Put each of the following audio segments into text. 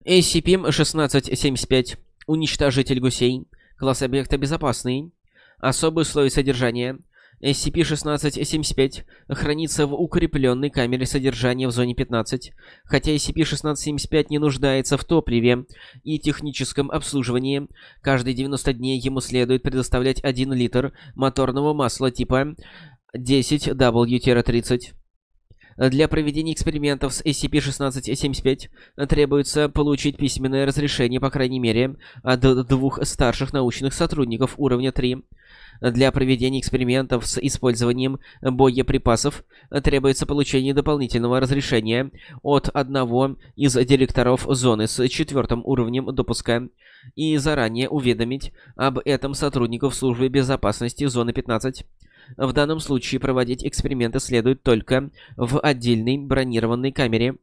SCP-1675. Уничтожитель гусей. Класс объекта безопасный. Особые условия содержания. SCP-1675 хранится в укрепленной камере содержания в зоне 15. Хотя SCP-1675 не нуждается в топливе и техническом обслуживании, каждые 90 дней ему следует предоставлять 1 литр моторного масла типа 10W-30. Для проведения экспериментов с SCP-1675 требуется получить письменное разрешение, по крайней мере, от 2 старших научных сотрудников уровня 3. Для проведения экспериментов с использованием боеприпасов требуется получение дополнительного разрешения от одного из директоров зоны с 4 уровнем допуска и заранее уведомить об этом сотрудников службы безопасности зоны 15. В данном случае проводить эксперименты следует только в отдельной бронированной камере.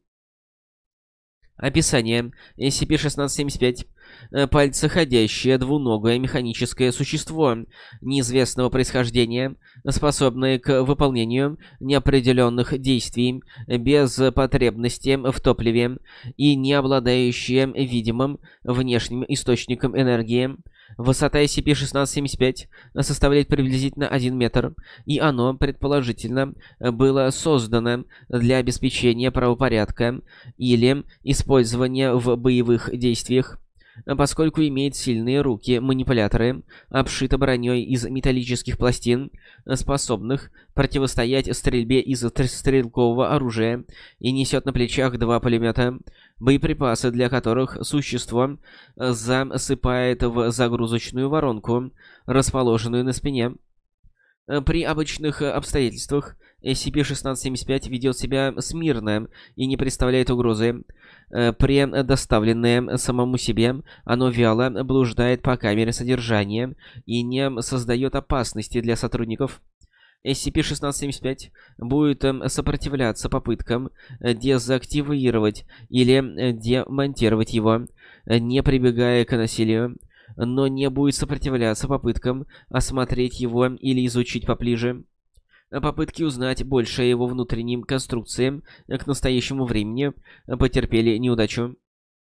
Описание. SCP-1675. Пальцеходящее двуногое механическое существо неизвестного происхождения, способное к выполнению неопределенных действий без потребности в топливе и не обладающее видимым внешним источником энергии. Высота SCP-1675 составляет приблизительно 1 метр, и оно, предположительно, было создано для обеспечения правопорядка или использования в боевых действиях. Поскольку имеет сильные руки-манипуляторы, обшито броней из металлических пластин, способных противостоять стрельбе из стрелкового оружия, и несет на плечах 2 пулемета, боеприпасы для которых существо засыпает в загрузочную воронку, расположенную на спине. При обычных обстоятельствах SCP-1675 ведет себя смирно и не представляет угрозы. Предоставленное самому себе, оно вяло блуждает по камере содержания и не создает опасности для сотрудников. SCP-1675 будет сопротивляться попыткам дезактивировать или демонтировать его, не прибегая к насилию, но не будет сопротивляться попыткам осмотреть его или изучить поближе. Попытки узнать больше о его внутренней конструкции к настоящему времени потерпели неудачу.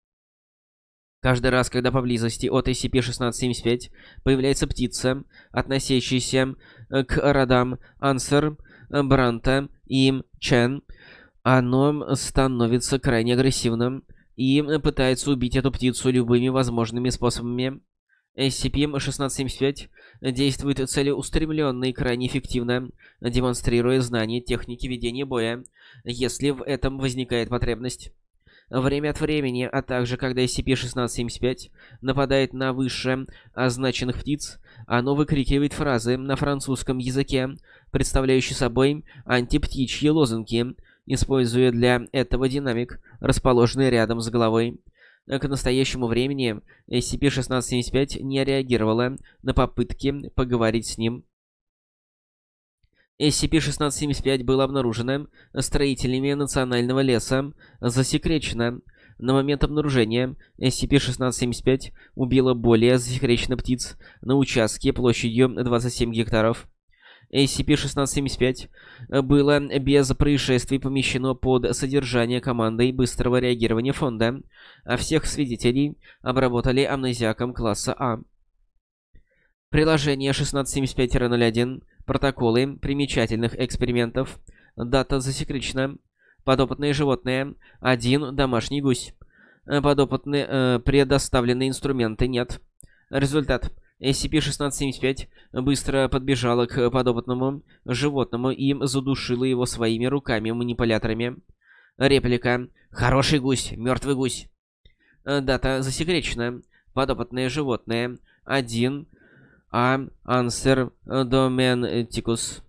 Каждый раз, когда поблизости от SCP-1675 появляется птица, относящаяся к родам Ансер, Бранта и Чен, оно становится крайне агрессивным и пытается убить эту птицу любыми возможными способами. SCP-1675 действует целеустремленно и крайне эффективно, демонстрируя знания техники ведения боя, если в этом возникает потребность. Время от времени, а также когда SCP-1675 нападает на выше означенных птиц, оно выкрикивает фразы на французском языке, представляющие собой антиптичьи лозунги, используя для этого динамик, расположенный рядом с головой. К настоящему времени SCP-1675 не реагировала на попытки поговорить с ним. SCP-1675 было обнаружено строителями Национального леса, засекречено. На момент обнаружения SCP-1675 убило более засекреченных птиц на участке площадью 27 гектаров. SCP-1675 было без происшествий помещено под содержание командой быстрого реагирования фонда, а всех свидетелей обработали амнезиаком класса А. Приложение 1675-01. Протоколы примечательных экспериментов. Дата засекречена. Подопытные животные. 1 домашний гусь. Подопытные предоставленные инструменты нет. Результат. SCP-1675 быстро подбежала к подопытному животному и задушила его своими руками-манипуляторами. Реплика. Хороший гусь, мертвый гусь. Дата засекречена. Подопытное животное. 1 Ансер Доменетикус.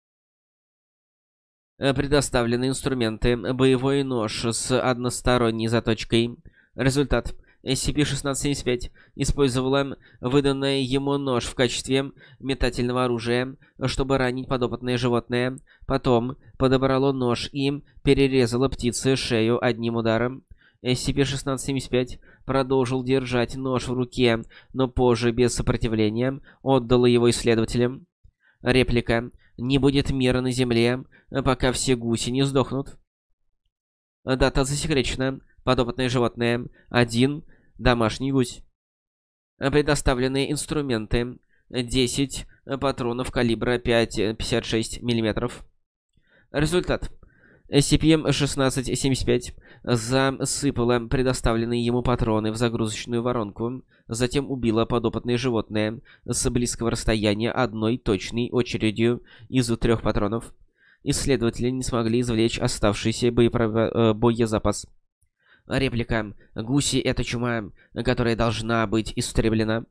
Предоставлены инструменты. Боевой нож с односторонней заточкой. Результат. SCP-1675 использовала выданный ему нож в качестве метательного оружия, чтобы ранить подопытное животное. Потом подобрало нож и перерезало птице шею одним ударом. SCP-1675 продолжил держать нож в руке, но позже, без сопротивления, отдал его исследователям. Реплика. Не будет мира на Земле, пока все гуси не сдохнут. Дата засекречена. Подопытное животное. 1. Домашний гусь. Предоставленные инструменты. 10 патронов калибра 5,56 мм. Результат. SCP-1675 засыпала предоставленные ему патроны в загрузочную воронку, затем убила подопытное животное с близкого расстояния одной точной очередью из 3 патронов. Исследователи не смогли извлечь оставшийся боезапас. Реплика. Гуси — это чума, которая должна быть истреблена.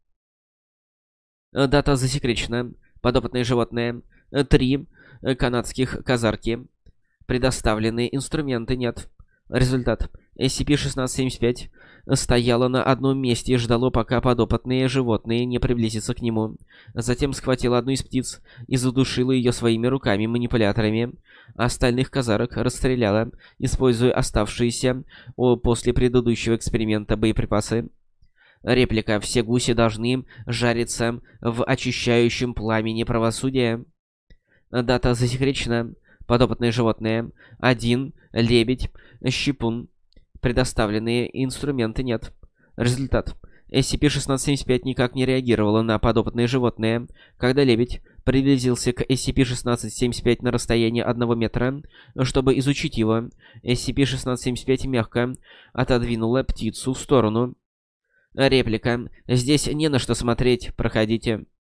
Дата засекречена. Подопытное животное. 3 канадских казарки. Предоставленные инструменты нет. Результат. SCP-1675 стояло на одном месте и ждало, пока подопытные животные не приблизятся к нему. Затем схватила одну из птиц и задушила ее своими руками-манипуляторами. Остальных казарок расстреляла, используя оставшиеся после предыдущего эксперимента боеприпасы. Реплика. Все гуси должны жариться в очищающем пламени правосудия. Дата засекречена. Подопытное животное. 1. Лебедь. Щипун. Предоставленные инструменты нет. Результат. SCP-1675 никак не реагировала на подопытное животное. Когда лебедь приблизился к SCP-1675 на расстоянии 1 метра, чтобы изучить его, SCP-1675 мягко отодвинула птицу в сторону. Реплика. Здесь не на что смотреть. Проходите.